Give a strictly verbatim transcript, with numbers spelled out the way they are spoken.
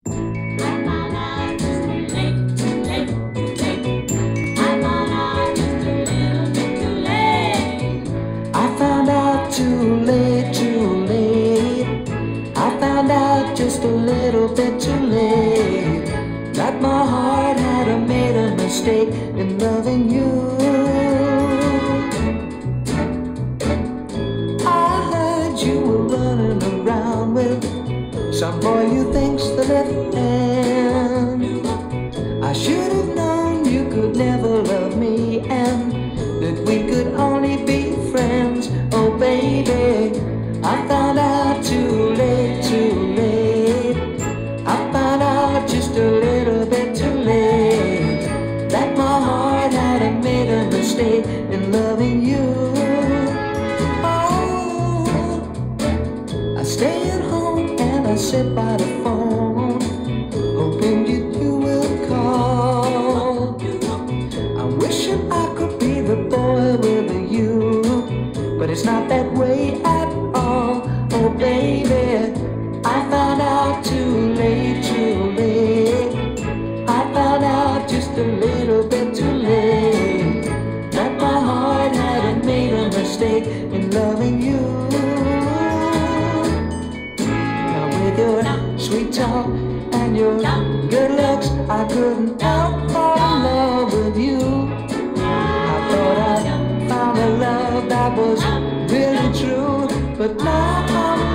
I found out too late, too late. I found out just a little bit too late that my heart had a made a mistake in loving you. I heard you were running around with some boy you think's the left hand. I should have known you could never love me and that we could only be friends. Oh baby, I found out too late, too late. I found out just a little bit too late that my heart had made a mistake in loving you. Oh, I stay at home and I sit by the phone, hoping you, you will call. I'm wishing I could be the boy with you, but it's not that way at all. Oh baby, I found out too late, too late. I found out just a little bit too late that my heart had made a mistake in loving you. Now with your sweet talk and your good looks, I couldn't help fall in love with you. I thought I found a love that was really true, but now I'm